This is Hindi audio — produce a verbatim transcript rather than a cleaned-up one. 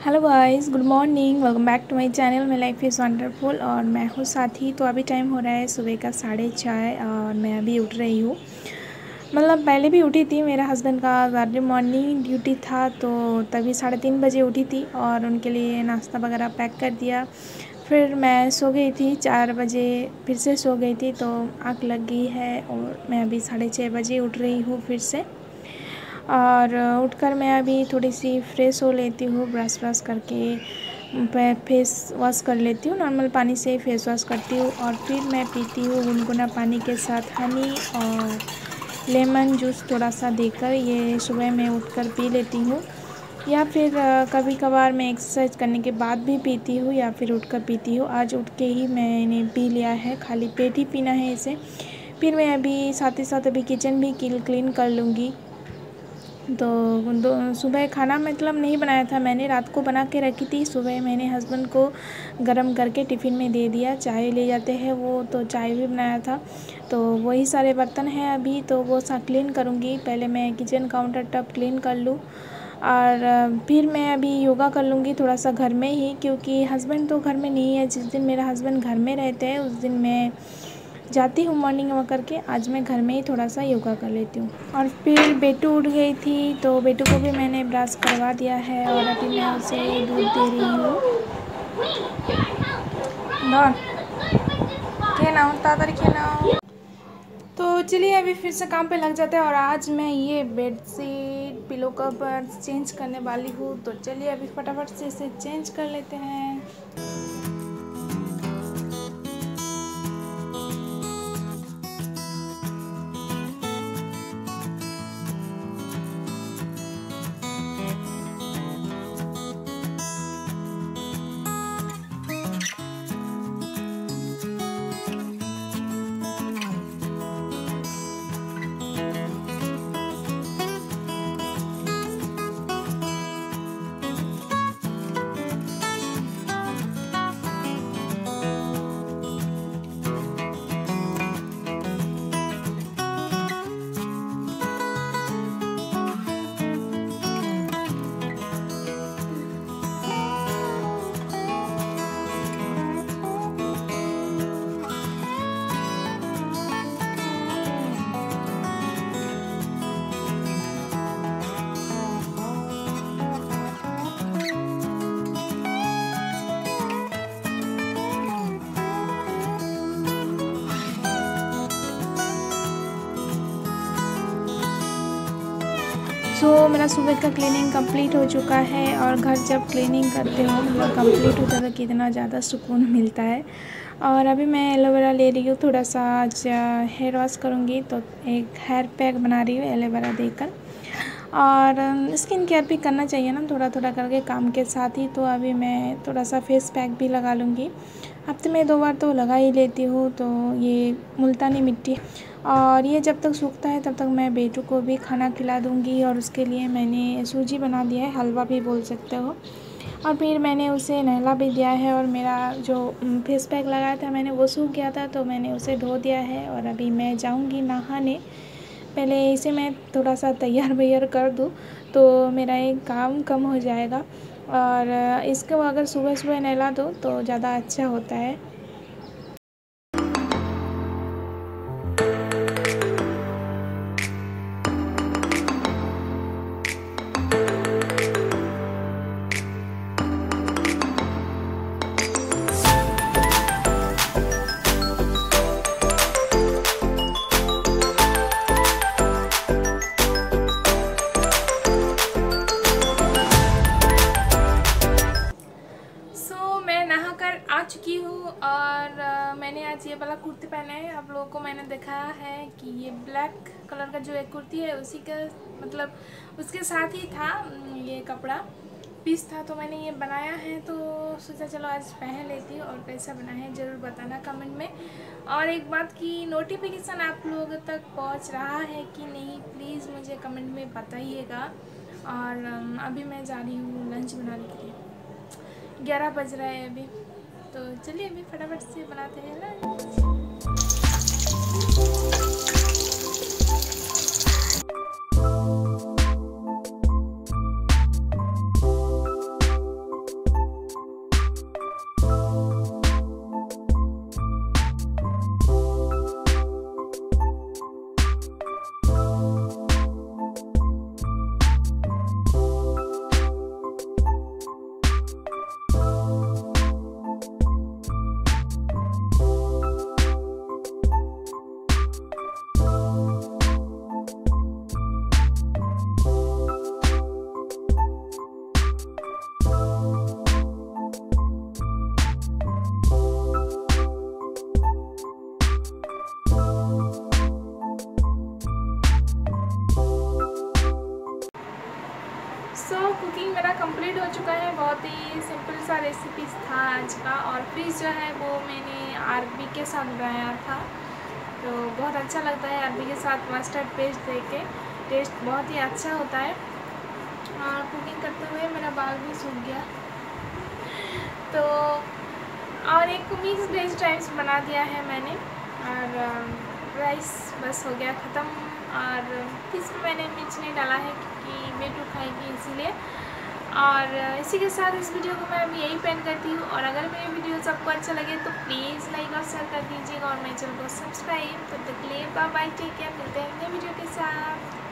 Hello guys, good morning. Welcome back to my channel. My life is wonderful और मैं हूँ साथी। तो अभी टाइम हो रहा है सुबह का साढ़े चार और मैं अभी उठ रही हूँ। मतलब पहले भी उठी थी, मेरा हस्बैंड का अर्ली मॉर्निंग ड्यूटी था तो तभी साढ़े तीन बजे उठी थी और उनके लिए नाश्ता वगैरह पैक कर दिया। फिर मैं सो गई थी, चार बजे फिर से सो गई थी तो आँख लग गई है और मैं अभी साढ़े छः बजे उठ रही हूँ फिर से। और उठकर मैं अभी थोड़ी सी फ्रेश हो लेती हूँ, ब्रश ब्रश करके फेस वॉश कर लेती हूँ। नॉर्मल पानी से फेस वॉश करती हूँ और फिर मैं पीती हूँ गुनगुना पानी के साथ हनी और लेमन जूस थोड़ा सा देकर। ये सुबह मैं उठकर पी लेती हूँ या फिर कभी कभार मैं एक्सरसाइज करने के बाद भी पीती हूँ या फिर उठकर पीती हूँ। आज उठ के ही मैंने पी लिया है, खाली पेट ही पीना है इसे। फिर मैं अभी साथ ही साथ अभी किचन भी क्लीन कर लूँगी। तो दो सुबह खाना मतलब नहीं बनाया था मैंने, रात को बना के रखी थी। सुबह मैंने हस्बैंड को गरम करके टिफ़िन में दे दिया, चाय ले जाते हैं वो, तो चाय भी बनाया था। तो वही सारे बर्तन हैं अभी, तो वो सा क्लीन करूँगी। पहले मैं किचन काउंटर टॉप क्लीन कर लूँ और फिर मैं अभी योगा कर लूँगी थोड़ा सा घर में ही, क्योंकि हस्बैंड तो घर में नहीं है। जिस दिन मेरा हस्बैंड घर में रहते हैं उस दिन मैं जाती हूँ मॉर्निंग वॉक करके। आज मैं घर में ही थोड़ा सा योगा कर लेती हूँ। और फिर बेटू उठ गई थी तो बेटू को भी मैंने ब्रश करवा दिया है और अभी मैं उसे दूध दे रही हूँ। खेना ताड़ाताड़ी खेना। तो चलिए अभी फिर से काम पे लग जाते हैं और आज मैं ये बेडशीट पिलो कवर चेंज करने वाली हूँ। तो चलिए अभी फटाफट से इसे चेंज कर लेते हैं। सो so, मेरा सुबह का क्लीनिंग कंप्लीट हो चुका है और घर जब क्लीनिंग करते हो मतलब कंप्लीट होता है तो कितना ज़्यादा सुकून मिलता है। और अभी मैं एलोवेरा ले रही हूँ, थोड़ा सा आज हेयर वॉश करूँगी तो एक हेयर पैक बना रही हूँ एलोवेरा देकर। और स्किन केयर भी करना चाहिए ना थोड़ा थोड़ा करके काम के साथ ही। तो अभी मैं थोड़ा सा फेस पैक भी लगा लूँगी, हफ्ते में दो बार तो लगा ही लेती हूँ। तो ये मुल्तानी मिट्टी और ये जब तक सूखता है तब तक मैं बेटू को भी खाना खिला दूँगी। और उसके लिए मैंने सूजी बना दिया है, हलवा भी बोल सकते हो। और फिर मैंने उसे नहला भी दिया है और मेरा जो फेस पैक लगाया था मैंने वो सूख गया था तो मैंने उसे धो दिया है। और अभी मैं जाऊँगी नहाने, पहले इसे मैं थोड़ा सा तैयार वैयार कर दूँ तो मेरा एक काम कम हो जाएगा। और इसको अगर सुबह सुबह नहला दो तो ज़्यादा अच्छा होता है। आ चुकी हूँ और आ, मैंने आज ये वाला कुर्ती पहना है। आप लोगों को मैंने देखा है कि ये ब्लैक कलर का जो एक कुर्ती है उसी का मतलब उसके साथ ही था ये कपड़ा पीस था तो मैंने ये बनाया है। तो सोचा चलो आज पहन लेती हूँ और कैसा बना है ज़रूर बताना कमेंट में। और एक बात की नोटिफिकेशन आप लोगों तक पहुँच रहा है कि नहीं प्लीज़ मुझे कमेंट में बताइएगा। और अभी मैं जा रही हूँ लंच बनाने के लिए, ग्यारह बज रहा है अभी। तो चलिए अभी फटाफट से बनाते हैं लंच। चुका है। बहुत ही सिंपल सा रेसिपी था आज का। और फिश जो है वो मैंने अरबी के साथ बनाया था, तो बहुत अच्छा लगता है अरबी के साथ मस्टर्ड पेस्ट दे के, टेस्ट बहुत ही अच्छा होता है। और कुकिंग करते हुए मेरा बाल भी सूख गया। तो और एक मिक्स वेज राइस बना दिया है मैंने, और राइस बस हो गया ख़त्म। और फिश में मैंने मिर्च नहीं डाला है क्योंकि बेटू खाएगी इसीलिए। और इसी के साथ इस वीडियो को मैं अभी यही पेंड करती हूँ। और अगर मेरी वीडियोस आपको अच्छा लगे तो प्लीज़ लाइक और शेयर कर दीजिएगा और मेरे चैनल को सब्सक्राइब। तब तक के लिए बाय बाय, टेक केयर, मिलते हैं नई वीडियो के साथ।